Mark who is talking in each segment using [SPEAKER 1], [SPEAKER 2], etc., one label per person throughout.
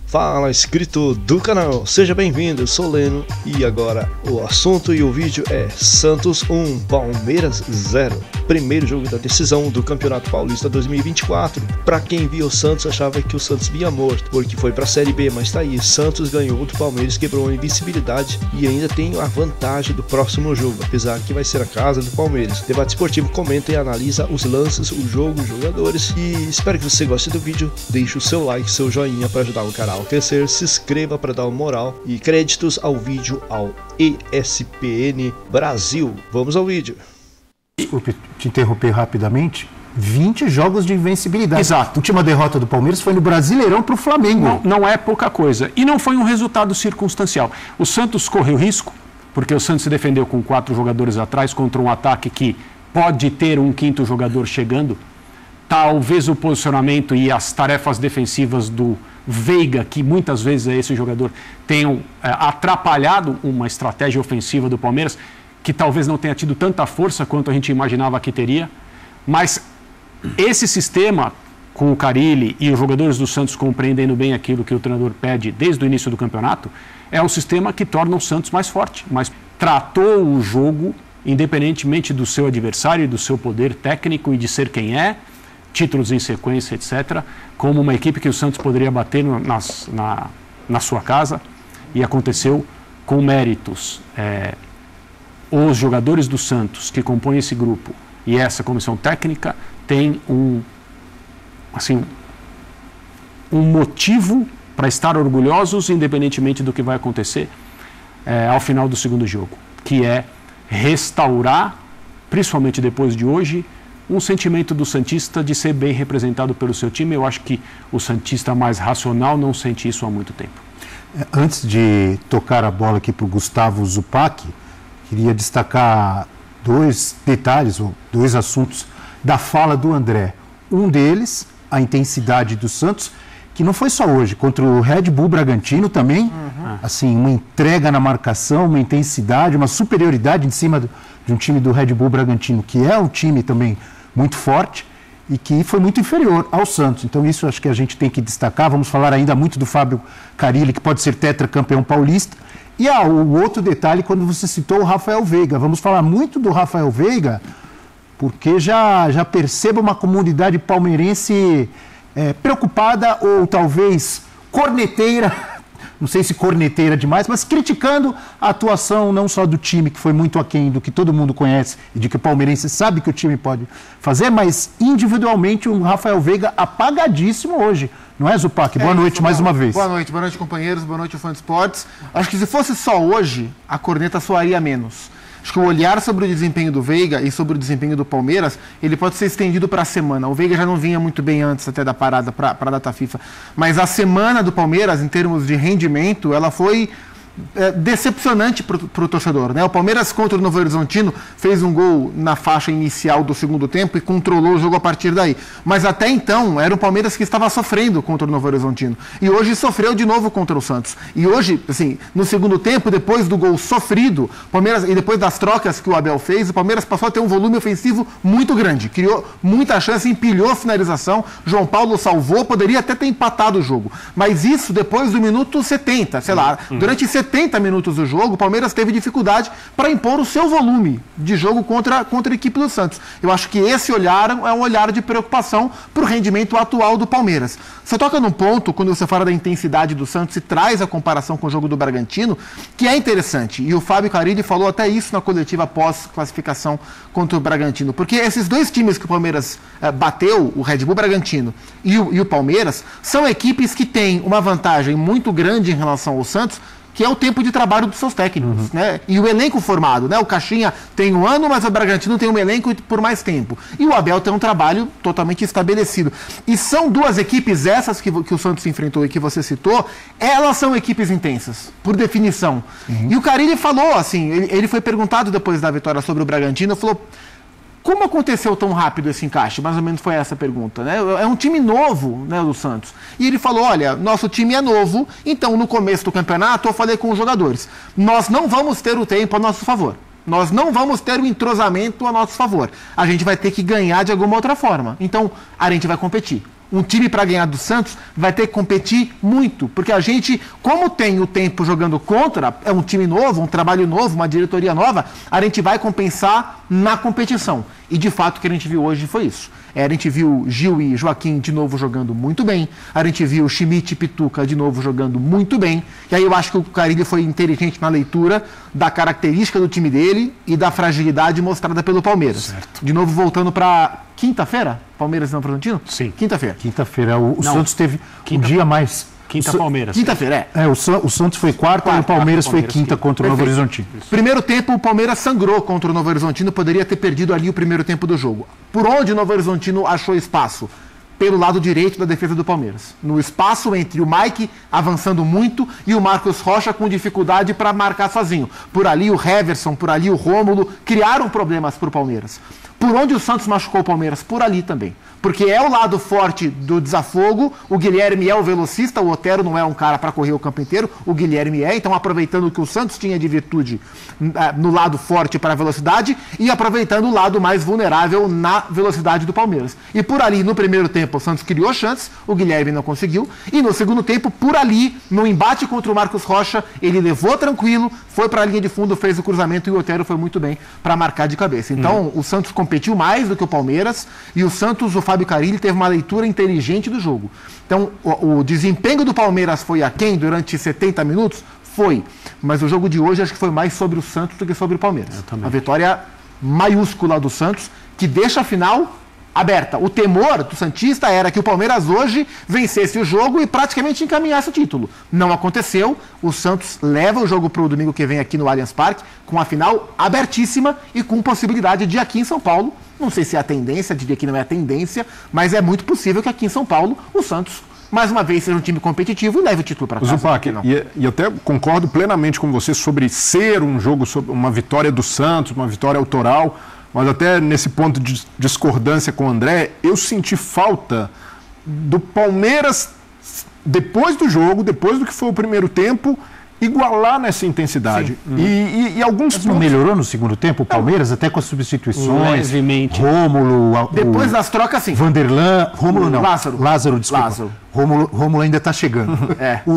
[SPEAKER 1] Fala, inscrito do canal, seja bem-vindo, eu sou Leno e agora o assunto e o vídeo é Santos 1, Palmeiras 0. Primeiro jogo da decisão do Campeonato Paulista 2024. Pra quem viu o Santos achava que o Santos vinha morto, porque foi pra Série B, mas tá aí, Santos ganhou do Palmeiras, quebrou a invencibilidade e ainda tem a vantagem do próximo jogo, apesar que vai ser a casa do Palmeiras. Debate Esportivo comenta e analisa os lances, o jogo, os jogadores e espero que você goste do vídeo, deixe o seu like, seu joinha para ajudar o canal a crescer, se inscreva para dar uma moral e créditos ao vídeo ao ESPN Brasil. Vamos ao vídeo.
[SPEAKER 2] Desculpe te interromper rapidamente. 20 jogos de invencibilidade.
[SPEAKER 3] Exato.
[SPEAKER 2] A última derrota do Palmeiras foi no Brasileirão para o Flamengo.
[SPEAKER 3] Não é pouca coisa. E não foi um resultado circunstancial. O Santos correu risco, porque o Santos se defendeu com 4 jogadores atrás contra um ataque que pode ter um quinto jogador chegando. Talvez o posicionamento e as tarefas defensivas do Veiga, que muitas vezes é esse jogador, tenham atrapalhado uma estratégia ofensiva do Palmeiras, que talvez não tenha tido tanta força quanto a gente imaginava que teria. Mas esse sistema, com o Carille e os jogadores do Santos compreendendo bem aquilo que o treinador pede desde o início do campeonato, é um sistema que torna o Santos mais forte. Mas tratou o jogo, independentemente do seu adversário, do seu poder técnico e de ser quem é, títulos em sequência, etc., como uma equipe que o Santos poderia bater na sua casa, e aconteceu com méritos. Os jogadores do Santos que compõem esse grupo e essa comissão técnica têm um motivo para estar orgulhosos, independentemente do que vai acontecer ao final do segundo jogo, que é restaurar, principalmente depois de hoje, um sentimento do santista de ser bem representado pelo seu time. Eu acho que o santista mais racional não sente isso há muito tempo.
[SPEAKER 2] Antes de tocar a bola aqui para o Gustavo Zupac, queria destacar 2 detalhes, ou 2 assuntos da fala do André. Um deles, a intensidade do Santos, que não foi só hoje, contra o Red Bull Bragantino também, assim, uma entrega na marcação, uma intensidade, uma superioridade em cima de um time do Red Bull Bragantino, que é um time também muito forte e que foi muito inferior ao Santos. Então isso acho que a gente tem que destacar. Vamos falar ainda muito do Fábio Carille, que pode ser tetracampeão paulista. E o outro detalhe, quando você citou o Rafael Veiga. Vamos falar muito do Rafael Veiga, porque já percebo uma comunidade palmeirense preocupada ou talvez corneteira, não sei se corneteira demais, mas criticando a atuação não só do time, que foi muito aquém do que todo mundo conhece e de que o palmeirense sabe que o time pode fazer, mas individualmente o Rafael Veiga apagadíssimo hoje. Não é, Zupac? Boa noite mais uma vez.
[SPEAKER 4] Boa noite, companheiros, boa noite, fã de esportes. Acho que se fosse só hoje, a corneta soaria menos. Acho que o olhar sobre o desempenho do Veiga e sobre o desempenho do Palmeiras, ele pode ser estendido para a semana. O Veiga já não vinha muito bem antes até da parada para a data FIFA. Mas a semana do Palmeiras, em termos de rendimento, ela foi decepcionante para o torcedor, né? O Palmeiras contra o Novo Horizontino fez um gol na faixa inicial do segundo tempo e controlou o jogo a partir daí. Mas até então era o Palmeiras que estava sofrendo contra o Novo Horizontino. E hoje sofreu de novo contra o Santos. E hoje, assim, no segundo tempo, depois do gol sofrido, Palmeiras, e depois das trocas que o Abel fez, o Palmeiras passou a ter um volume ofensivo muito grande. Criou muita chance, empilhou a finalização. João Paulo salvou, poderia até ter empatado o jogo. Mas isso depois do minuto 70, sei lá, durante 70 minutos do jogo, o Palmeiras teve dificuldade para impor o seu volume de jogo contra a equipe do Santos. Eu acho que esse olhar é um olhar de preocupação para o rendimento atual do Palmeiras. Você toca num ponto, quando você fala da intensidade do Santos e traz a comparação com o jogo do Bragantino, que é interessante. E o Fábio Carille falou até isso na coletiva pós-classificação contra o Bragantino. Porque esses 2 times que o Palmeiras bateu, o Red Bull Bragantino e o Palmeiras, são equipes que têm uma vantagem muito grande em relação ao Santos, que é o tempo de trabalho dos seus técnicos, né? E o elenco formado, né? O Caixinha tem 1 ano, mas o Bragantino tem um elenco por mais tempo. E o Abel tem um trabalho totalmente estabelecido. E são 2 equipes, essas que o Santos enfrentou e que você citou, elas são equipes intensas, por definição. E o Carille falou, assim, ele foi perguntado depois da vitória sobre o Bragantino, falou: como aconteceu tão rápido esse encaixe? Mais ou menos foi essa a pergunta, né? É um time novo, né, do Santos. E ele falou, olha, nosso time é novo, então no começo do campeonato eu falei com os jogadores, nós não vamos ter o tempo a nosso favor. Nós não vamos ter o entrosamento a nosso favor. A gente vai ter que ganhar de alguma outra forma. Então, a gente vai competir. Um time para ganhar do Santos vai ter que competir muito, porque a gente, como tem o tempo jogando contra, é um time novo, um trabalho novo, uma diretoria nova, a gente vai compensar na competição. E de fato o que a gente viu hoje foi isso. A gente viu Gil e Joaquim de novo jogando muito bem, a gente viu Schmidt e Pituca de novo jogando muito bem, e aí eu acho que o Carille foi inteligente na leitura da característica do time dele e da fragilidade mostrada pelo Palmeiras. Certo. De novo voltando para quinta-feira, Palmeiras e Novo Horizontino?
[SPEAKER 3] Sim.
[SPEAKER 4] Quinta-feira.
[SPEAKER 2] Quinta-feira. O Santos teve um dia mais.
[SPEAKER 3] Palmeiras.
[SPEAKER 4] Quinta-feira,
[SPEAKER 2] o Santos foi quarta e o Palmeiras foi quinta contra o Novo Horizontino.
[SPEAKER 4] Primeiro tempo, o Palmeiras sangrou contra o Novo Horizontino, poderia ter perdido ali o primeiro tempo do jogo. Por onde o Novo Horizontino achou espaço? Pelo lado direito da defesa do Palmeiras. No espaço entre o Mike avançando muito e o Marcos Rocha com dificuldade para marcar sozinho. Por ali o Heverson, por ali o Rômulo, criaram problemas para o Palmeiras. Por onde o Santos machucou o Palmeiras? Por ali também. Porque é o lado forte do desafogo, o Guilherme é o velocista, o Otero não é um cara para correr o campo inteiro, o Guilherme é, então aproveitando o que o Santos tinha de virtude no lado forte para a velocidade e aproveitando o lado mais vulnerável na velocidade do Palmeiras. E por ali, no primeiro tempo, o Santos criou chances, o Guilherme não conseguiu, e no segundo tempo, por ali, no embate contra o Marcos Rocha, ele levou tranquilo, foi para a linha de fundo, fez o cruzamento e o Otero foi muito bem para marcar de cabeça. Então, o Santos competiu mais do que o Palmeiras e o Santos, o Fábio Carille, teve uma leitura inteligente do jogo. Então, o desempenho do Palmeiras foi aquém durante 70 minutos? Foi. Mas o jogo de hoje acho que foi mais sobre o Santos do que sobre o Palmeiras. A vitória maiúscula do Santos, que deixa a final aberta. O temor do santista era que o Palmeiras hoje vencesse o jogo e praticamente encaminhasse o título. Não aconteceu. O Santos leva o jogo para o domingo que vem aqui no Allianz Parque, com a final abertíssima e com possibilidade de aqui em São Paulo. Não sei se é a tendência, diria que não é a tendência, mas é muito possível que aqui em São Paulo o Santos, mais uma vez, seja um time competitivo e leve o título para casa.
[SPEAKER 5] Zupac, e até concordo plenamente com você sobre ser um jogo, sobre uma vitória do Santos, uma vitória autoral, mas até nesse ponto de discordância com o André, eu senti falta do Palmeiras, depois do jogo, depois do que foi o primeiro tempo, igualar nessa intensidade. E alguns
[SPEAKER 2] pontos... Não melhorou no segundo tempo o Palmeiras, até com as substituições?
[SPEAKER 3] Levemente.
[SPEAKER 2] Rômulo...
[SPEAKER 4] Depois das trocas, sim.
[SPEAKER 2] Vanderlan... Rômulo não.
[SPEAKER 4] Lázaro,
[SPEAKER 2] desculpa.
[SPEAKER 4] Lázaro.
[SPEAKER 2] Rômulo ainda está chegando.
[SPEAKER 4] O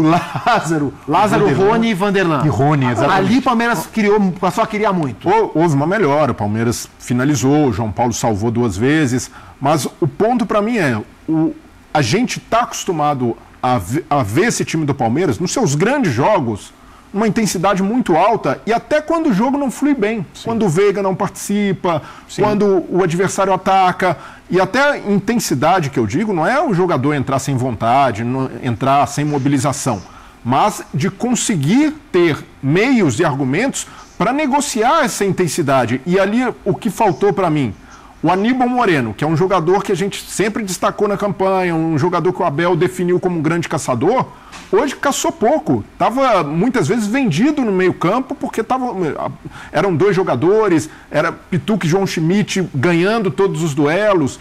[SPEAKER 4] Lázaro, Rony e Vanderlan.
[SPEAKER 2] E Rony, exatamente.
[SPEAKER 4] Ali o Palmeiras passou a criar muito.
[SPEAKER 5] Houve uma melhora, o Palmeiras finalizou, o João Paulo salvou 2 vezes, mas o ponto para mim é, a gente está acostumado a ver esse time do Palmeiras, nos seus grandes jogos, uma intensidade muito alta e até quando o jogo não flui bem. Sim. Quando o Veiga não participa, quando o adversário ataca. E até intensidade, que eu digo, não é o jogador entrar sem vontade, entrar sem mobilização, mas de conseguir ter meios e argumentos para negociar essa intensidade. E ali o que faltou para mim? O Aníbal Moreno, que é um jogador que a gente sempre destacou na campanha, um jogador que o Abel definiu como um grande caçador, hoje caçou pouco. Estava muitas vezes vendido no meio-campo, porque eram 2 jogadores, era Pituca e João Schmidt ganhando todos os duelos.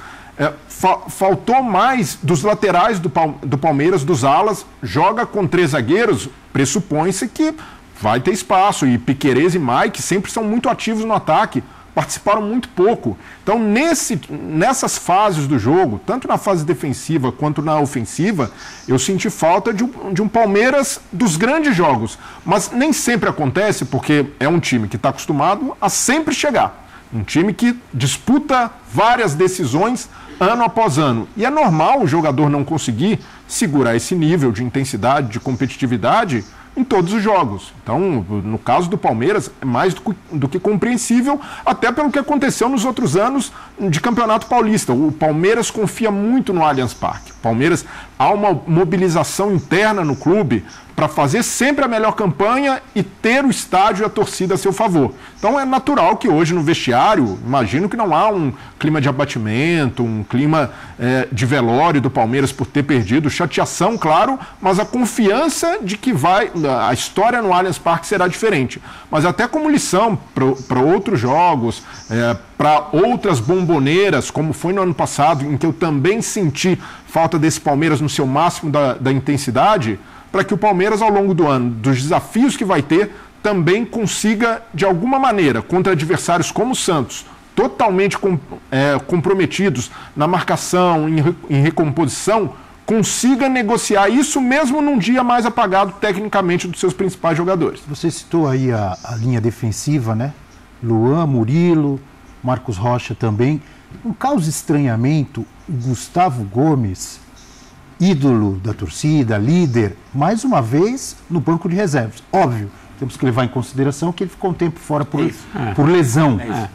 [SPEAKER 5] Faltou mais dos laterais do Palmeiras, dos alas, joga com 3 zagueiros, pressupõe-se que vai ter espaço. E Piquerez e Mike sempre são muito ativos no ataque. Participaram muito pouco. Então, nessas fases do jogo, tanto na fase defensiva quanto na ofensiva, eu senti falta de um Palmeiras dos grandes jogos. Mas nem sempre acontece, porque é um time que está acostumado a sempre chegar. Um time que disputa várias decisões ano após ano. E é normal o jogador não conseguir segurar esse nível de intensidade, de competitividade em todos os jogos. Então, no caso do Palmeiras, é mais do que compreensível, até pelo que aconteceu nos outros anos de Campeonato Paulista. O Palmeiras confia muito no Allianz Parque. Palmeiras, há uma mobilização interna no clube para fazer sempre a melhor campanha e ter o estádio e a torcida a seu favor. Então é natural que hoje no vestiário, imagino que não há um clima de abatimento, um clima de velório do Palmeiras por ter perdido, chateação, claro, mas a confiança de que a história no Allianz Parque será diferente. Mas até como lição para outros jogos, para outras bomboneiras, como foi no ano passado, em que eu também senti falta desse Palmeiras no seu máximo da intensidade, para que o Palmeiras, ao longo do ano, dos desafios que vai ter, também consiga, de alguma maneira, contra adversários como o Santos, totalmente comprometidos na marcação, em recomposição, consiga negociar isso mesmo num dia mais apagado tecnicamente dos seus principais jogadores.
[SPEAKER 2] Você citou aí a linha defensiva, né? Luan, Murilo, Marcos Rocha também. Um causa estranhamento, o Gustavo Gomes, ídolo da torcida, líder, mais uma vez no banco de reservas. Óbvio, temos que levar em consideração que ele ficou um tempo fora por lesão.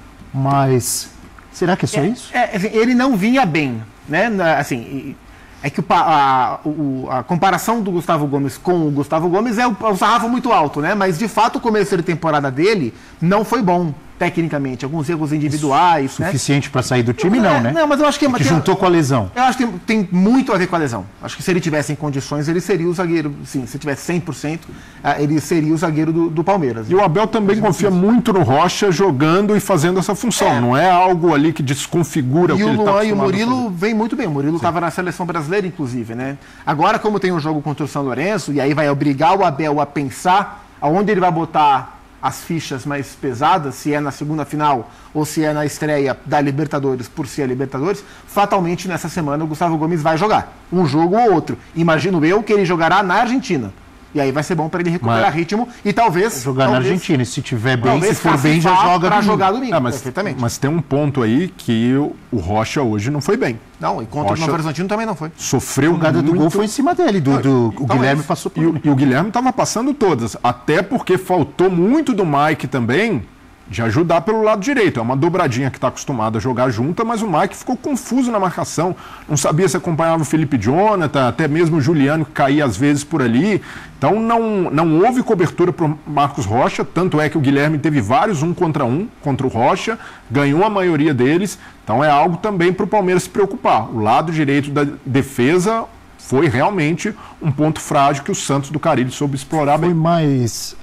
[SPEAKER 2] Mas será que é só isso?
[SPEAKER 4] Assim, ele não vinha bem, né? Assim, é que a comparação do Gustavo Gomes com o Gustavo Gomes é o sarrafo muito alto, né? Mas de fato o começo de temporada dele não foi bom. Tecnicamente, alguns erros individuais.
[SPEAKER 2] Suficiente para sair do time, não, né?
[SPEAKER 4] Não, mas eu acho que
[SPEAKER 2] juntou com a lesão.
[SPEAKER 4] Eu acho que tem muito a ver com a lesão. Acho que se ele tivesse em condições, ele seria o zagueiro. Sim, se tivesse 100%, ele seria o zagueiro do Palmeiras.
[SPEAKER 5] E o Abel também confia muito no Rocha jogando e fazendo essa função. Não é algo ali que desconfigura o que ele está acostumado.
[SPEAKER 4] E o Murilo vem muito bem. O Murilo estava na seleção brasileira, inclusive, né? Agora, como tem um jogo contra o São Lourenço, e aí vai obrigar o Abel a pensar aonde ele vai botar as fichas mais pesadas, se é na segunda final ou se é na estreia da Libertadores, por ser a Libertadores, fatalmente nessa semana o Gustavo Gomes vai jogar um jogo ou outro. Imagino eu que ele jogará na Argentina. E aí vai ser bom para ele recuperar ritmo e talvez...
[SPEAKER 2] Jogar na Argentina, e se tiver bem, se for bem, já joga
[SPEAKER 4] para jogar domingo.
[SPEAKER 5] Perfeitamente. Mas tem um ponto aí que o Rocha hoje não foi bem.
[SPEAKER 4] Não, e contra o Novo Horizontino também não foi.
[SPEAKER 5] Sofreu
[SPEAKER 2] a jogada
[SPEAKER 5] muito...
[SPEAKER 2] do gol foi em cima dele, o Guilherme passou por
[SPEAKER 5] ele. E o Guilherme estava passando todas, até porque faltou muito do Mike também de ajudar pelo lado direito. É uma dobradinha que está acostumado a jogar junta, mas o Mike ficou confuso na marcação. Não sabia se acompanhava o Felipe Jonathan, até mesmo o Juliano, que caía às vezes por ali. Então não houve cobertura para o Marcos Rocha, tanto é que o Guilherme teve vários 1 contra 1 contra o Rocha, ganhou a maioria deles. Então é algo também para o Palmeiras se preocupar. O lado direito da defesa foi realmente um ponto frágil que o Santos do Carille soube explorar bem.
[SPEAKER 2] Foi mais...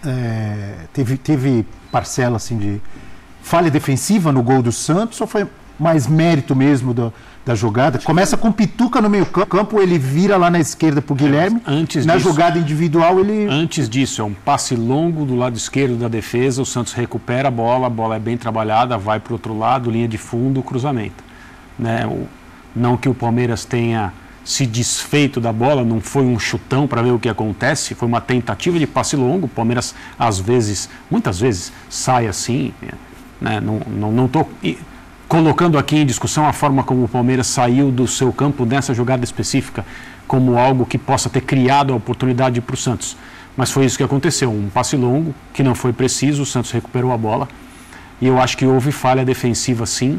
[SPEAKER 2] Teve parcela assim de falha defensiva no gol do Santos ou foi mais mérito mesmo da jogada? Começa com Pituca no meio campo, ele vira lá na esquerda para o Guilherme. Na jogada individual ele...
[SPEAKER 3] Antes disso, é um passe longo do lado esquerdo da defesa, o Santos recupera a bola é bem trabalhada, vai para o outro lado, linha de fundo, cruzamento. Né? Não que o Palmeiras tenha se desfeito da bola, não foi um chutão para ver o que acontece, foi uma tentativa de passe longo. O Palmeiras, muitas vezes, sai assim. Né? Não estou colocando aqui em discussão a forma como o Palmeiras saiu do seu campo nessa jogada específica como algo que possa ter criado a oportunidade para o Santos. Mas foi isso que aconteceu, um passe longo que não foi preciso, o Santos recuperou a bola. E eu acho que houve falha defensiva sim,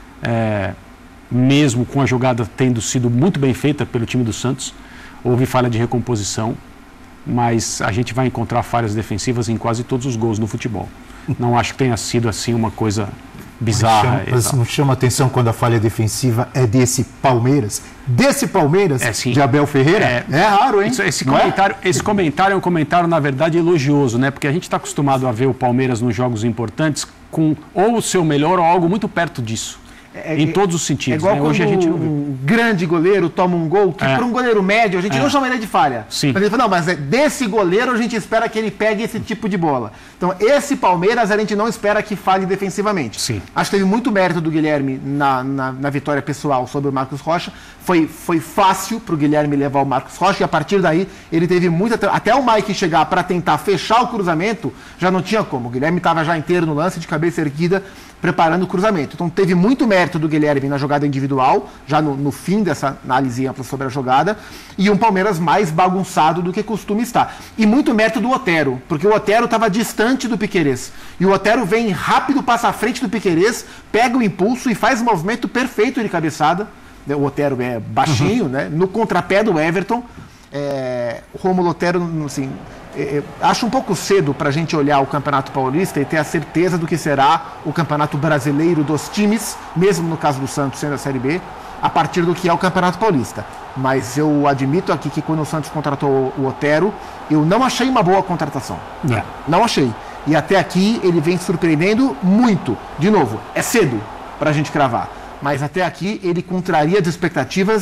[SPEAKER 3] mesmo com a jogada tendo sido muito bem feita pelo time do Santos, houve falha de recomposição, mas a gente vai encontrar falhas defensivas em quase todos os gols no futebol. Não acho que tenha sido assim uma coisa bizarra.
[SPEAKER 2] Mas não chama atenção quando a falha defensiva é desse Palmeiras? Desse Palmeiras? De Abel Ferreira? É raro, hein?
[SPEAKER 3] Esse comentário é um comentário, na verdade, elogioso, né? Porque a gente está acostumado a ver o Palmeiras nos jogos importantes com ou o seu melhor ou algo muito perto disso. Em todos os sentidos.
[SPEAKER 4] É igual quando a gente um grande goleiro toma um gol, que para um goleiro médio a gente não chama ele de falha.
[SPEAKER 3] Sim.
[SPEAKER 4] Mas ele fala, não, mas desse goleiro a gente espera que ele pegue esse tipo de bola. Então, esse Palmeiras a gente não espera que falhe defensivamente.
[SPEAKER 3] Sim.
[SPEAKER 4] Acho que teve muito mérito do Guilherme na vitória pessoal sobre o Marcos Rocha. Foi fácil para o Guilherme levar o Marcos Rocha e a partir daí ele teve muita... Até o Mike chegar para tentar fechar o cruzamento, já não tinha como. O Guilherme estava já inteiro no lance, de cabeça erguida, preparando o cruzamento. Então teve muito mérito do Guilherme na jogada individual, já no fim dessa análise ampla sobre a jogada, e um Palmeiras mais bagunçado do que costuma estar. E muito mérito do Otero, porque o Otero estava distante do Piquerez. E o Otero vem rápido, passa à frente do Piquerez, pega o impulso e faz um movimento perfeito de cabeçada. O Otero é baixinho, né? No contrapé do Everton. O Rômulo Otero, assim... acho um pouco cedo para a gente olhar o Campeonato Paulista e ter a certeza do que será o Campeonato Brasileiro dos times, mesmo no caso do Santos sendo a Série B, a partir do que é o Campeonato Paulista. Mas eu admito aqui que quando o Santos contratou o Otero, eu não achei uma boa contratação. Não achei. E até aqui ele vem surpreendendo muito. De novo, é cedo para a gente cravar. Mas até aqui ele contraria as expectativas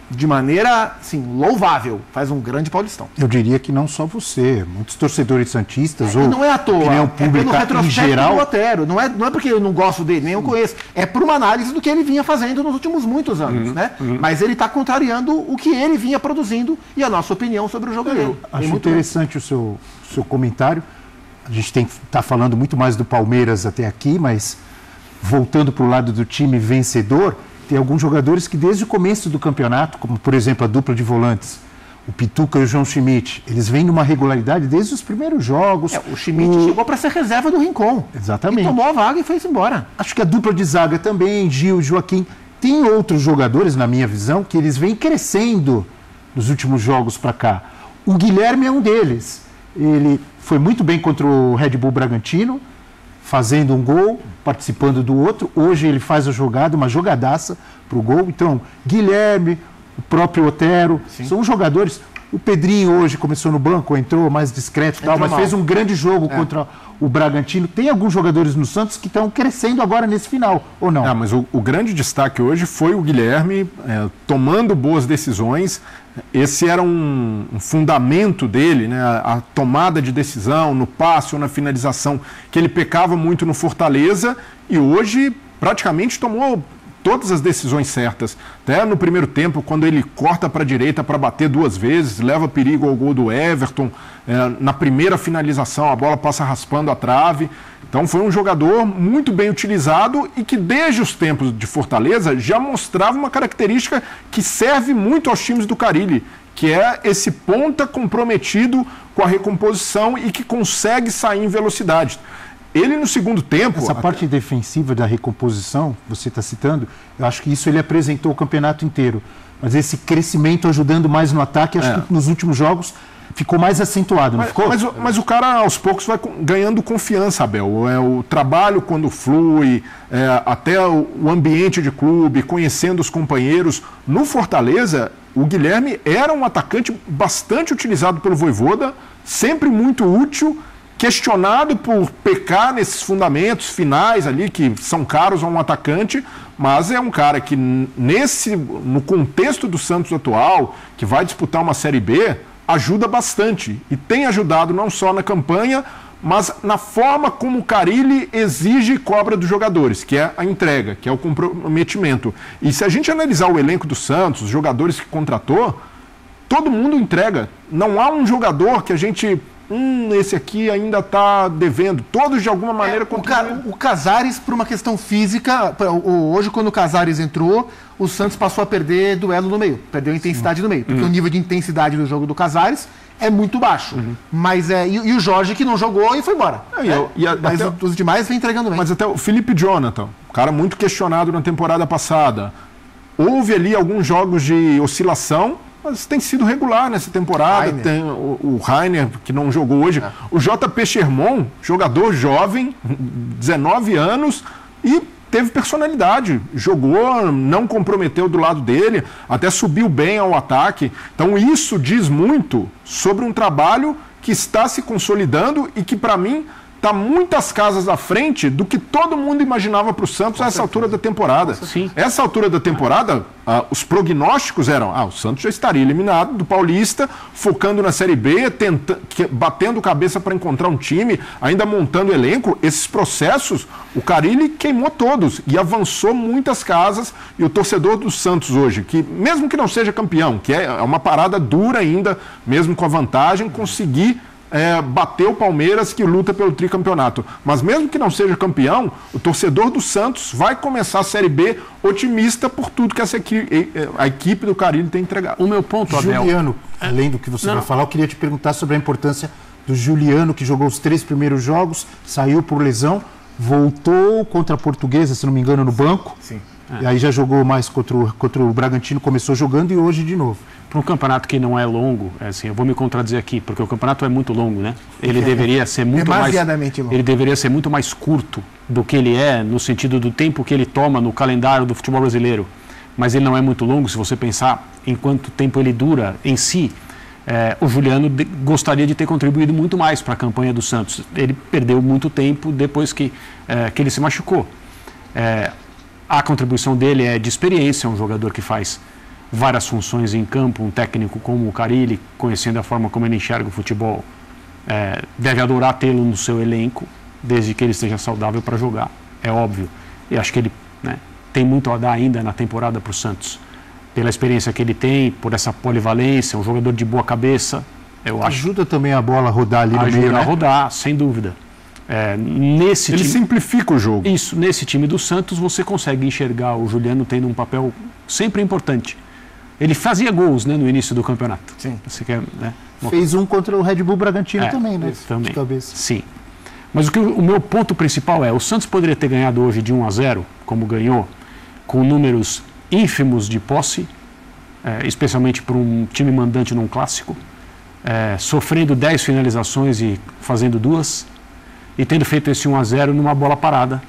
[SPEAKER 4] de maneira, assim, louvável. Faz um grande Paulistão.
[SPEAKER 2] Eu diria que não só você, muitos torcedores santistas ou
[SPEAKER 4] não é à toa,
[SPEAKER 2] opinião
[SPEAKER 4] pelo
[SPEAKER 2] pública em
[SPEAKER 4] retrospecto
[SPEAKER 2] geral.
[SPEAKER 4] do Otero. Não é porque eu não gosto dele, nem eu conheço. É por uma análise do que ele vinha fazendo nos últimos muitos anos, né? Mas ele está contrariando o que ele vinha produzindo e a nossa opinião sobre o jogo dele.
[SPEAKER 2] Acho interessante o seu comentário. A gente está falando muito mais do Palmeiras até aqui, mas voltando para o lado do time vencedor, tem alguns jogadores que desde o começo do campeonato, como por exemplo a dupla de volantes, o Pituca e o João Schmidt, eles vêm numa regularidade desde os primeiros jogos.
[SPEAKER 4] O Schmidt chegou para ser reserva do Rincon.
[SPEAKER 2] Exatamente.
[SPEAKER 4] E tomou a vaga e foi embora.
[SPEAKER 2] Acho que a dupla de zaga também, Gil, Joaquim. Tem outros jogadores, na minha visão, que eles vêm crescendo nos últimos jogos para cá. O Guilherme é um deles. Ele foi muito bem contra o Red Bull Bragantino, fazendo um gol, participando do outro. Hoje ele faz a jogada, uma jogadaça para o gol. Então, Guilherme, o próprio Otero, são jogadores. O Pedrinho hoje começou no banco, entrou mais discreto, tal, mas fez um grande jogo contra o Bragantino. Tem alguns jogadores no Santos que estão crescendo agora nesse final, ou não?
[SPEAKER 5] Mas o grande destaque hoje foi o Guilherme tomando boas decisões. Esse era um fundamento dele, né? A tomada de decisão, no passe ou na finalização, que ele pecava muito no Fortaleza e hoje praticamente tomou todas as decisões certas. Até no primeiro tempo, quando ele corta para a direita para bater 2 vezes, leva perigo ao gol do Everton. Na primeira finalização, a bola passa raspando a trave. Então foi um jogador muito bem utilizado e que desde os tempos de Fortaleza já mostrava uma característica que serve muito aos times do Carille, que é esse ponta comprometido com a recomposição e que consegue sair em velocidade. Ele no segundo tempo...
[SPEAKER 2] Essa parte defensiva da recomposição, você está citando, eu acho que isso ele apresentou o campeonato inteiro. Mas esse crescimento ajudando mais no ataque, acho que nos últimos jogos ficou mais acentuado, não ficou?
[SPEAKER 5] Mas o cara aos poucos vai ganhando confiança, Abel. O trabalho quando flui, até o ambiente de clube, conhecendo os companheiros. No Fortaleza, o Guilherme era um atacante bastante utilizado pelo Vojvoda, sempre muito útil, questionado por pecar nesses fundamentos finais ali, que são caros a um atacante, mas é um cara que no contexto do Santos atual, que vai disputar uma Série B, ajuda bastante. E tem ajudado não só na campanha, mas na forma como o Carille exige e cobra dos jogadores, que é a entrega, que é o comprometimento. E se a gente analisar o elenco do Santos, os jogadores que contratou, todo mundo entrega. Não há um jogador que a gente... esse aqui ainda está devendo. Todos, de alguma maneira,
[SPEAKER 4] o Casares, por uma questão física, hoje, quando o Casares entrou, o Santos passou a perder duelo no meio, perdeu intensidade no meio, porque o nível de intensidade do jogo do Casares é muito baixo. Mas e o Jorge, que não jogou e foi embora. Mas os demais vem entregando bem.
[SPEAKER 5] Mas até o Felipe Jonathan, cara muito questionado na temporada passada. Houve ali alguns jogos de oscilação, mas tem sido regular nessa temporada. Tem o Rainer, que não jogou hoje. O JP Sherman, jogador jovem, 19 anos, e teve personalidade. Jogou, não comprometeu do lado dele, até subiu bem ao ataque. Então isso diz muito sobre um trabalho que está se consolidando e que, para mim, está muitas casas à frente do que todo mundo imaginava para o Santos a essa altura da temporada.
[SPEAKER 3] Sim.
[SPEAKER 5] Essa altura da temporada, os prognósticos eram: o Santos já estaria eliminado do Paulista, focando na Série B, batendo cabeça para encontrar um time, ainda montando elenco. Esses processos, o Carille queimou todos e avançou muitas casas. E o torcedor do Santos hoje, que mesmo que não seja campeão, que é uma parada dura ainda, mesmo com a vantagem, conseguir bater o Palmeiras, que luta pelo tricampeonato. Mas mesmo que não seja campeão, o torcedor do Santos vai começar a Série B otimista por tudo que a equipe do Carille tem entregado.
[SPEAKER 3] O meu ponto, Abel...
[SPEAKER 2] Juliano, além do que você vai falar, eu queria te perguntar sobre a importância do Juliano, que jogou os 3 primeiros jogos, saiu por lesão, voltou contra a Portuguesa, se não me engano, no banco.
[SPEAKER 4] Sim.
[SPEAKER 2] E aí já jogou mais contra o Bragantino, começou jogando e hoje de novo.
[SPEAKER 3] Para um campeonato que não é longo, eu vou me contradizer aqui, porque o campeonato é muito longo, né? Ele deveria ser muito mais...
[SPEAKER 4] longo.
[SPEAKER 3] Ele deveria ser muito mais curto do que ele é, no sentido do tempo que ele toma no calendário do futebol brasileiro. Mas ele não é muito longo, se você pensar em quanto tempo ele dura em si. O Juliano gostaria de ter contribuído muito mais para a campanha do Santos. Ele perdeu muito tempo depois que ele se machucou. A contribuição dele é de experiência, é um jogador que faz várias funções em campo, um técnico como o Carille, conhecendo a forma como ele enxerga o futebol, deve adorar tê-lo no seu elenco, desde que ele esteja saudável para jogar, é óbvio. E acho que ele, né, tem muito a dar ainda na temporada para o Santos, pela experiência que ele tem, por essa polivalência, um jogador de boa cabeça, eu acho.
[SPEAKER 2] Ajuda também a bola a rodar ali no meio,
[SPEAKER 3] Ajuda
[SPEAKER 2] né?
[SPEAKER 3] a rodar, sem dúvida.
[SPEAKER 5] Ele simplifica o jogo.
[SPEAKER 3] Isso, nesse time do Santos você consegue enxergar o Juliano tendo um papel sempre importante. Ele fazia gols, né, no início do campeonato.
[SPEAKER 4] Sim.
[SPEAKER 3] Você quer, né?
[SPEAKER 2] Fez um contra o Red Bull Bragantino também, né?
[SPEAKER 3] Também.
[SPEAKER 2] De cabeça.
[SPEAKER 3] Sim. Mas o meu ponto principal é, o Santos poderia ter ganhado hoje de 1-0, como ganhou, com números ínfimos de posse, especialmente para um time mandante num clássico, sofrendo 10 finalizações e fazendo 2, e tendo feito esse 1-0 numa bola parada,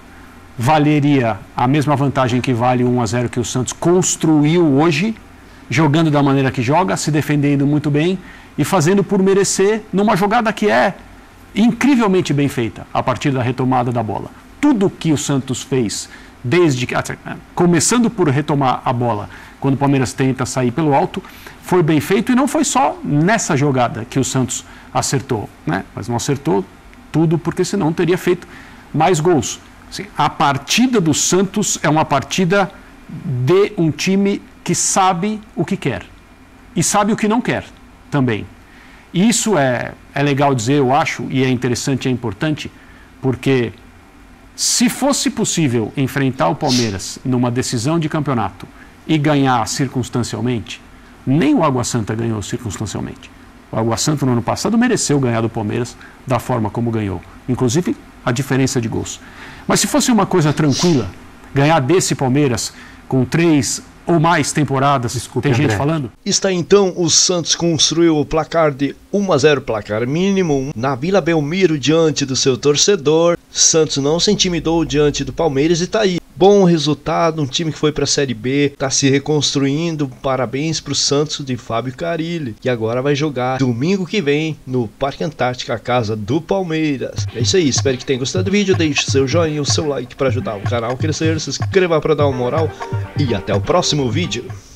[SPEAKER 3] valeria a mesma vantagem que vale o 1-0 que o Santos construiu hoje, jogando da maneira que joga, se defendendo muito bem e fazendo por merecer numa jogada que é incrivelmente bem feita a partir da retomada da bola. Tudo que o Santos fez, desde que, começando por retomar a bola, quando o Palmeiras tenta sair pelo alto, foi bem feito, e não foi só nessa jogada que o Santos acertou, né? Mas não acertou tudo porque senão teria feito mais gols. Assim, a partida do Santos é uma partida de um time que sabe o que quer e sabe o que não quer também. Isso é legal dizer, eu acho, e é interessante e é importante, porque se fosse possível enfrentar o Palmeiras numa decisão de campeonato e ganhar circunstancialmente, nem o Água Santa ganhou circunstancialmente. O Água Santa no ano passado mereceu ganhar do Palmeiras da forma como ganhou, inclusive a diferença de gols. Mas se fosse uma coisa tranquila, ganhar desse Palmeiras com 3 ou mais temporadas,
[SPEAKER 2] Desculpe,
[SPEAKER 3] tem gente
[SPEAKER 2] André.
[SPEAKER 3] falando?
[SPEAKER 1] Está então, o Santos construiu o placar de 1-0, placar mínimo, na Vila Belmiro diante do seu torcedor. Santos não se intimidou diante do Palmeiras e tá aí. Bom resultado, um time que foi para a Série B, tá se reconstruindo. Parabéns para o Santos de Fábio Carille, que agora vai jogar domingo que vem no Parque Antártica, a casa do Palmeiras. É isso aí, espero que tenham gostado do vídeo. Deixe seu joinha, o seu like para ajudar o canal a crescer, se inscreva para dar uma moral e até o próximo vídeo.